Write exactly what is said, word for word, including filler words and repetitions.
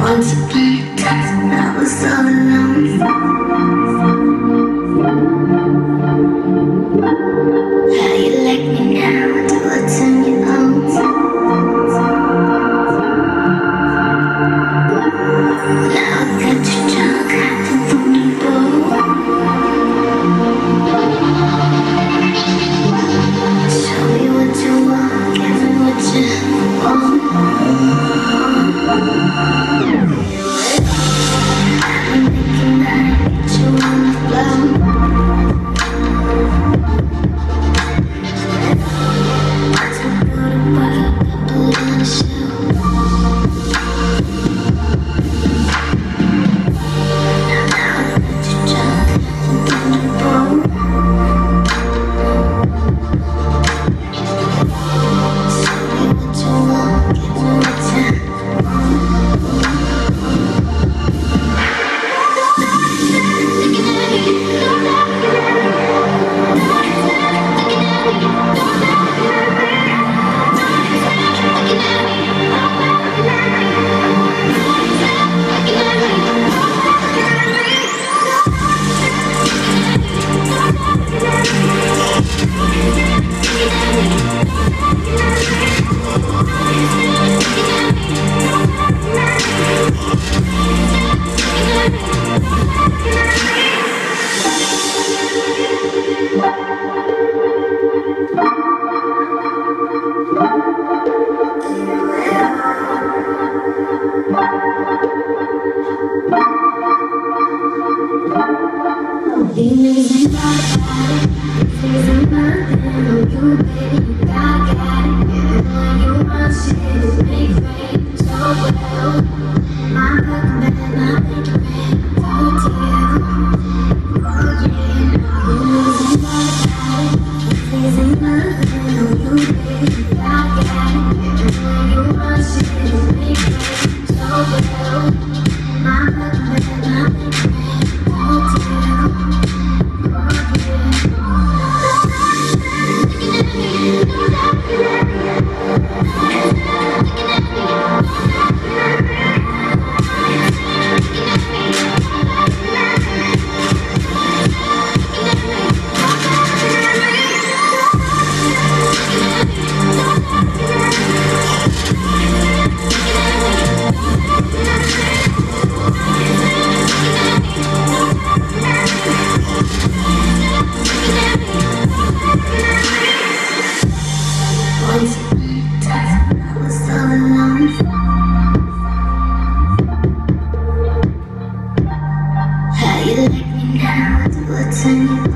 Once upon a time, I was all alone. How you like me now? Do I turn you on? Now I got you drunk, hiding from the bowl. Show me what you want, give me what you want. I'm thinking I get you on the floor. How you like me now? Do I turn you